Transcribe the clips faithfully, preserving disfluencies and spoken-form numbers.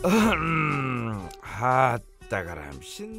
아따가람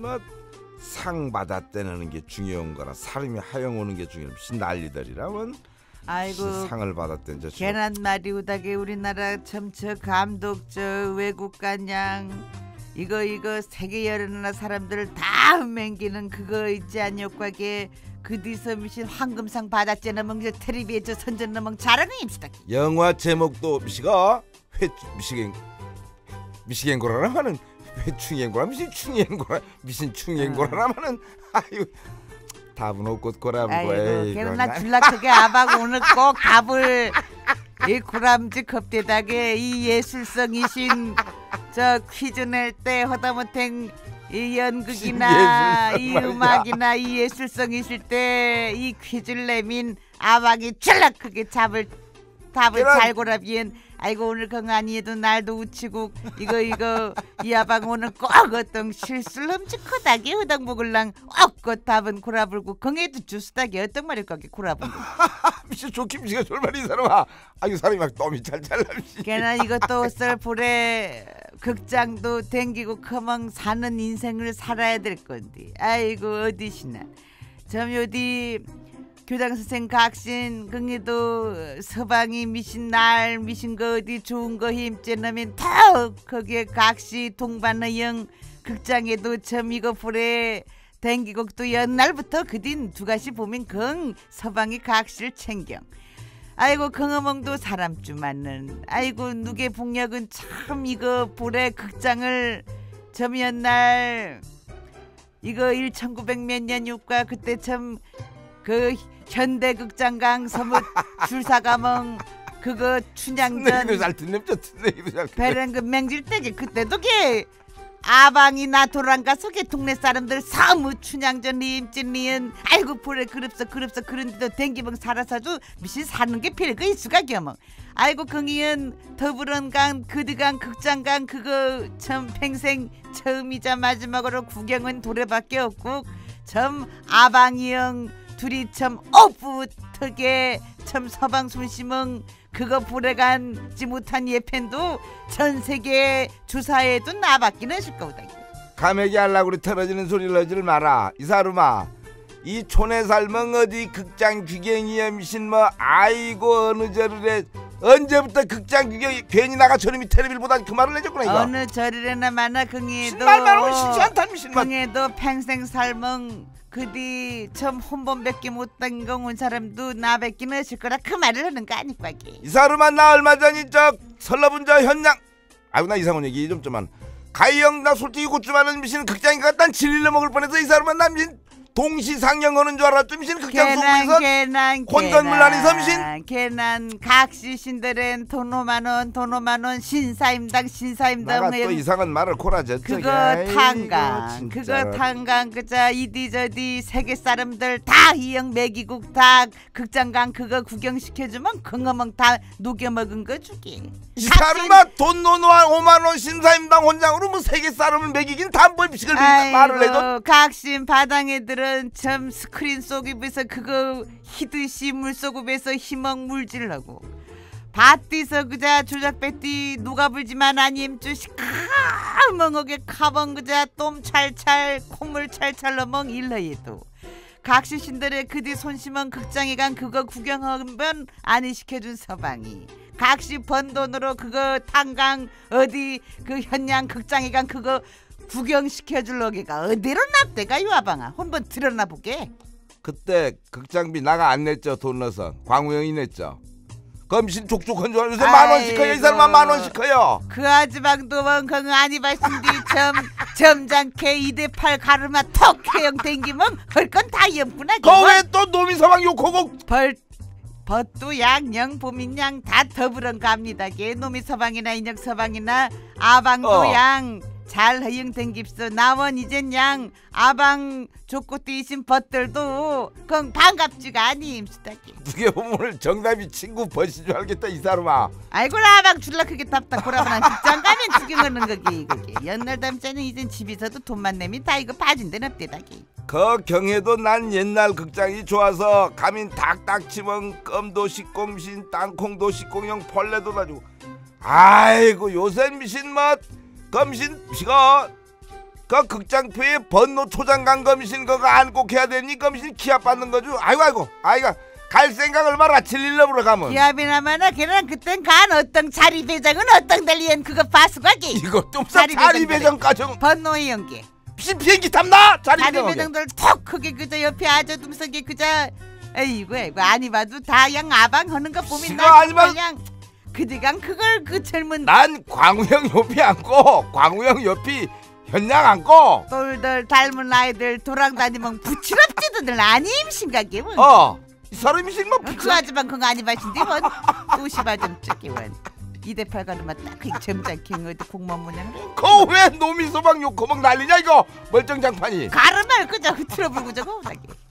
신뭐상 받았다는 게 중요한 거라 사람이 하영 오는 게 중요한 신 난리들이라면. 아이고 상을 받았던 저 괜한 말이 우다게 우리나라 참 저 감독 저 외국 간양 이거 이거 세계 여러 나라 사람들을 다 맹기는 그거 있지 않냐과게 그 뒤서 미신 황금상 받았잖아 멍저 텔레비에 저 선전 너멍 잘하는 입시다. 영화 제목도 미시가 회 미시갱 미시갱고라라 하는 회충갱고라 미신 충갱고라 미신 충갱고라라 하는 아유. 답은 없고 고람고. 아이고 걔나 줄락하게 아바고 오늘 꼭 답을 이 고람지 겁대다게 이 예술성이신 저 퀴즈 낼 때 허다못행 이 연극이나 이 음악이나 이 예술성이실 때 이 퀴즈를 내민 아박이 줄락하게 잡을 답을 잘 고라비엔 아이고 오늘 건강이에도 날도 우치고 이거 이거 이 아방 오늘 꼭 어떤 실수를 험직하다게 허당 먹을랑 꼭 답은 고라불고 건에도 주스다게 어떤 말일 거게 고라불고. 미씨 좋긴 미씨가 졸말 이 사람아. 아유 사람이 막 똥이 찰찰 남시. 걔나 이것도 썰 볼에 극장도 댕기고 커멍 사는 인생을 살아야 될 건데 아이고 어디시나 점 어디 교장 선생 각신 긍에도 서방이 미신 날 미신 거 어디 좋은 거 힘째 넣으면 다 거기에 각시 동반의 영 극장에도 점 이거 볼에 댕기고 또 옛날부터 그딘 두 가지 보면 긍 서방이 각시를 챙겨. 아이고 긍어멍도 사람쯤 맞는 아이고 누게 복력은 참 이거 볼에 극장을 점 옛날 이거 천구백 몇 년 육과 그때 참 그 현대극장강 서무 줄사가멍 그거 춘향전 배랭그 맹질때게 그때도 게 아방이 나토랑가 속에 동네 사람들 사무 춘향전 리임찐리은 아이고 볼에 그럽서 그럽서 그런데도 댕기멍 살아서도 미신 사는 게 필요가 있수가 겸멍 아이고 긍이은 더불은강 그드강 극장강 그거 참 평생 처음이자 마지막으로 구경은 도래밖에 없고 참 아방이형 둘이 참 오붓하게 참 서방 손심은 그거 보내간지 못한 예편도 전 세계 주사에도 나밖에 없을 거다. 감액이 하려고 그래 털어지는 소리를 하지를 마라. 이 사람아 이 촌에 살면 어디 극장 귀경이야 미신 뭐 아이고 어느 저를에 언제부터 극장 귀경이 괜히 나가 저놈이 텔레비를 보다 그 말을 해줬구나 이거. 어느 저리래나 마나 긍에도 신발만 오면 신시한탄 미신 뭐 긍에도 평생 살면 그디 참 혼번밖에 못된 경운 사람도 나밖에 없을 거라 그 말을 하는 거 아니까기. 이 사람아 나 얼마 전에 저 설러분 저 현장 아이고 나 이상한 얘기 좀 좀만 가희영 나 솔직히 곧좀하는 미신 극장에 갔다 진리를 먹을 뻔해서 이 사람은 나 미신 동시 상영하는 줄 알았죠 미신 극장 속에서 혼돈물 안에서 미신 걔난 각시신들은 돈 오만원 돈 오만원 신사임당 신사임당 내가 또 이상한 말을 코라졌죠. 그거 탄강 그거 탄강 그자 이디 저디 세계 사람들 다 이형 매기국 다 극장강 그거 구경시켜주면 긍어멍 다 녹여먹은 거 주기. 이 사람아 돈 노노한 오만원 신사임당 혼장으로 뭐 세계 사람을 먹이긴 단벌 비식을 말을 해도 각신 바당애들은 참 스크린 속입에서 그거 히듯이 물속읍에서 희멍 물질하고 밭디서 그자 조작배띠 누가 불지만 아님 주시 카멍하게 카벙 그자 똠 찰찰 콧물 찰찰 넘엉 일러예도 각시신들의 그뒤 손심은 극장에 간 그거 구경하면 아니 시켜준 서방이 각시 번 돈으로 그거 탄강 어디 그 현양 극장에 간 그거 구경시켜줄러기가 어디로 납대가 유아방아 한번 들여나 보게. 그때 극장비 나가 안 냈죠. 돈 넣어서 광우형이 냈죠. 검신 족족한 줄 알고 만원씩 커요. 이 사람만 만원씩 커요. 그 아지방도 뭔가 아니 발신디 점 점잖게 이 대 팔 가르마 턱 해영 댕기면 헐건 다 염구나. 거왜 또 놈이 서방 욕하고 벌 벗도 양영 보민양 다 더불은 갑니다. 게 놈이 서방이나 인혁 서방이나 아방도 어. 양 잘 허영 댕깁소. 나원 이젠 양 아방 좋고 뛰신 벗들도 그건 반갑지가 아니임수다기. 두개 보면 오늘 정답이 친구 벗인 줄 알겠다 이 사람아. 아이고 아방 줄라 크게 답답고라면 극장 가면 구경하는 거기 이거기. 옛날 담자는 이젠 집에서도 돈만 내면 다 이거 빠진 데는 없대다기. 그 경해도 난 옛날 극장이 좋아서 가민 닭닭 치면 껌도 식공신 땅콩도 식공형 벌레도 놔주고 아이고 요새 미신 맛 검신 시가 그 극장표에 번노 초장관 검신 그거 안 꼭 해야 되니 검신 기합 받는 거죠. 아이고 아이고 아이가 갈 생각을 말아 칠일러보러 가면 기합이나마나 걔는 그땐 간 어떤 자리 배정은 어떤 달리엔 그거 파수가기 이거 또 자리, 자리 배정 가정 번노의 연기 무슨 비행기 탑나 자리, 자리 배정 배정들 톡 크게 그저 옆에 아저둠석에 그저 에이구 에이구 아니 봐도 다 양 아방 하는 거 보면 지가 아니 봐도- 그냥 그디강 그걸 그 젊은 난 광우형 옆이 앉고 광우형 옆이 현양 앉고 돌들 닮은 아이들 도랑다니면 부치럽지도들 아님신가게 뭐. 어 이 사람이 실만 그 아줌만 그거 아니 마신디 원 오시바 좀 찍기 원 이대팔 가르마 딱그 점잖게 어디 공무원 모양 그왜 놈이 소방 욕고 막 난리냐 이거 멀쩡장판이 가르마를 그저 흐트러불고 저거 오다게